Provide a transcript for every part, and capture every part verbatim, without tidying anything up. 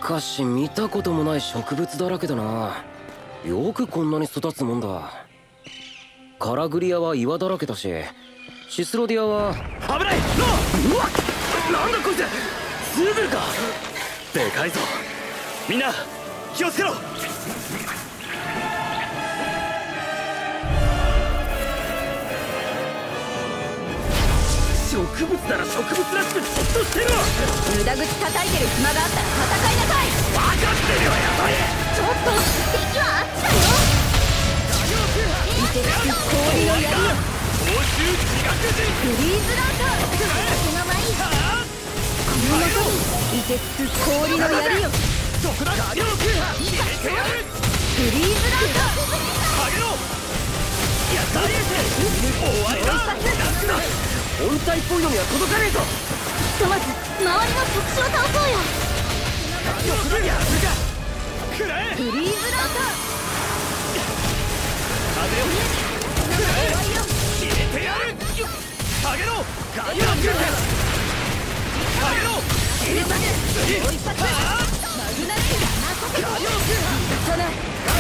かし見たこともない植物だらけだな。よくこんなに育つもんだ。カラグリアは岩だらけだし、シスロディアは危ない。うわっ、なんだこいつ、スーグルか。でかいぞ。みんな気をつけろ。植物なら植物らしくじっとしてろ。 無駄口叩いてる暇があったら戦いなさい。 分かってるよ、やばい。 ちょっと敵はあっちだよ。凍てつく氷の槍よ。 欧州自学人フリーズランター。手の前にこの中に凍てつく氷の槍よ。 そこだ。フリーズランター。 下げろ。やった。終わりだ。本体っぽいのには届かねえぞ。 ひとまず周りの特殊を倒そうよ。 くらえ。 フリーズランター。 風をくらえ。入れてやる。下げろ。ガリアン下げろ。入れたけ。次。 もう一発。マグナレイ。 ガリオンそのガリ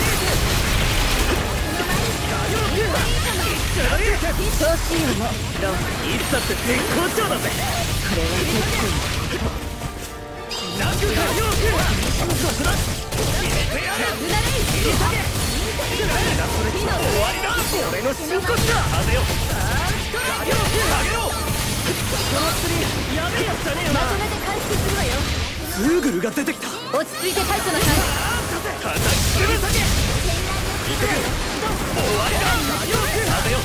調子いいよもロン。 いつだって絶好調だぜ。 これは結構ランクガリオンそこだ。入れてやる。 マグナレイ。 入れたけ。終わりだ。俺の真骨だ。風よ。ガリオン下げろ。その釣りやべえやつじゃねえよな。 まとめて回復するわよ。 スーグルが出てきた。 落ち着いて対処なさい。 叩きつぶさけ。行ってくる。終わりだ。風よ。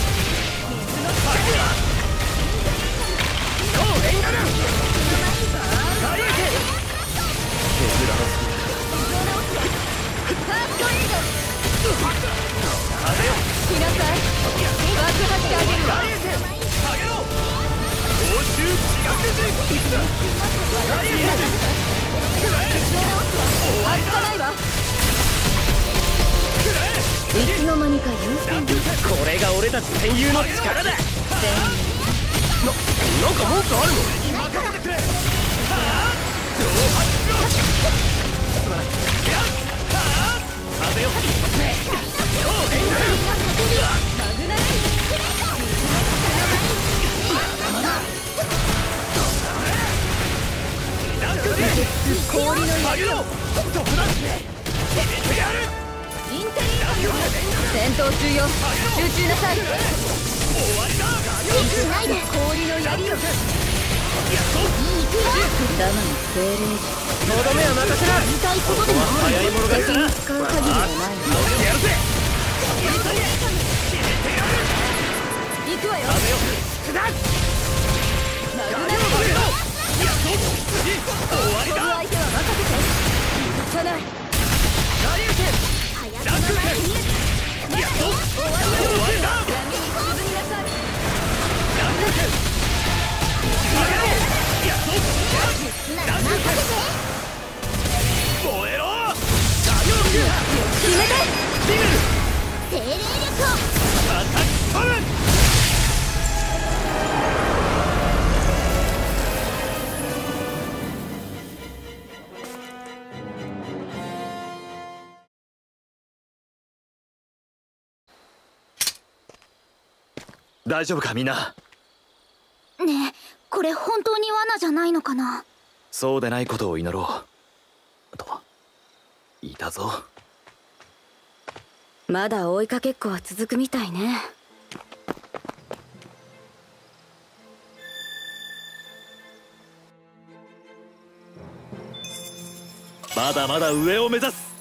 いつの間にか優先でこれが俺たち戦友の力だ。な、なんか文句あるの？任せてくれ。風よ。 氷の槍よ。インテリ戦闘中よ。集中なさい。しないで。氷の槍よ。ダマの精霊時とどめは任せな。 言いたいことでも早い者勝ちだな。 使う限りもない。 乗ってやるぜ。 行くわよ。 風よ。少なっ。 マグナレイ。 終わりだ。 相手は任せて。許さない。 ランク戦。やっと終わりだ。 闇に沈みなさい。 ランク戦。やっとランク戦。燃えろ。 決めて。 ビル精霊力を。 アタックパン。大丈夫かみんな。 ねえ、これ本当に罠じゃないのかな。 そうでないことを祈ろうといたぞ。 まだ追いかけっこは続くみたいね。 まだまだ上を目指す。